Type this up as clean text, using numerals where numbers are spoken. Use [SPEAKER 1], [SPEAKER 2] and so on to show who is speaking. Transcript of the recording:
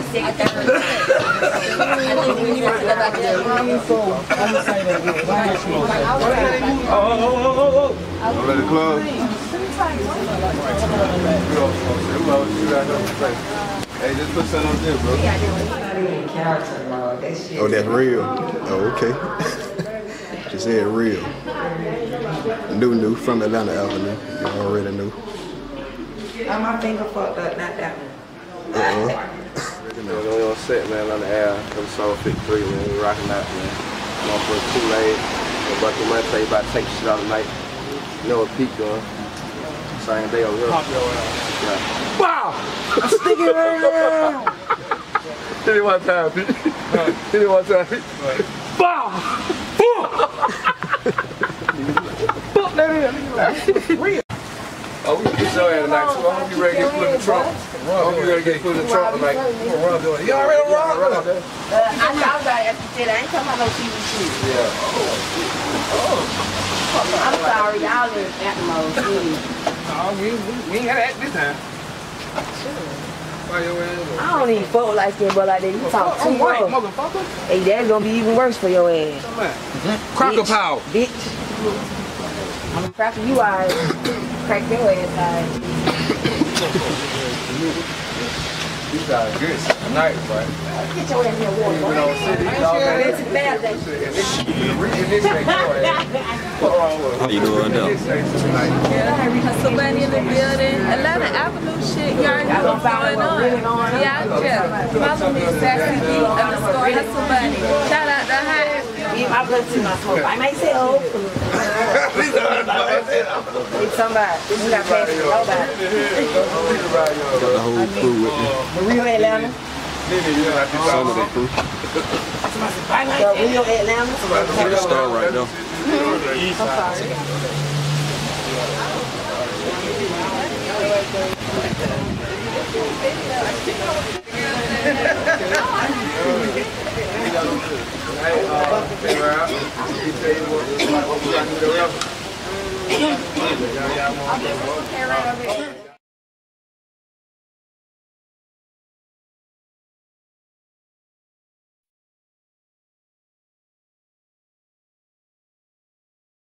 [SPEAKER 1] Don't let it close. Hey, just put something on there, bro. Oh, that's real. Oh, okay. She said real. New from Atlanta Avenue. You already knew.
[SPEAKER 2] My finger fucked up, not that one.
[SPEAKER 1] We on set, man, on the air. Episode 53, man. We rocking out, man. I'm on for a Kool-Aid. About the money, tell you about taking shit out tonight. You know what Pete doing. Same day over here. Yeah. Wow! I'm sticking right now! Hit it one time, Pete. Hit it one time, Pete. Wow! Fuck that in. Real. Oh, we can get your ass tonight, too. I hope you ready to get put in the trunk. I hope you ready to get put in the trunk tonight. You already rock? I thought about it after you said I ain't talking about no TV shit. Yeah. Oh. I'm sorry, y'all in acting mode. No, we ain't got to act this time. I don't even fuck like that, but like that, you talk too much. Motherfucker. Hey, that's gonna be even worse for your ass. Cracker power. Bitch. I'm cracking you eyes. Crack your ass eyes. These guys are good tonight, right? Get your ass in the water. It's bad that shit.
[SPEAKER 3] How you doing now?
[SPEAKER 4] Hustle Bunny in the building. Atlanta Avenue shit, you already know what's going on. Yeah, follow me, Sassy B _ Hustle Bunny. Shout out to High.
[SPEAKER 2] I bless you myself. I might say oh. Need somebody. You got pass to nobody.
[SPEAKER 3] Got the whole crew with me.
[SPEAKER 2] The real Atlanta.
[SPEAKER 3] Some of the crew.
[SPEAKER 2] The real Atlanta.
[SPEAKER 3] You're the star right now.
[SPEAKER 1] I'm sorry.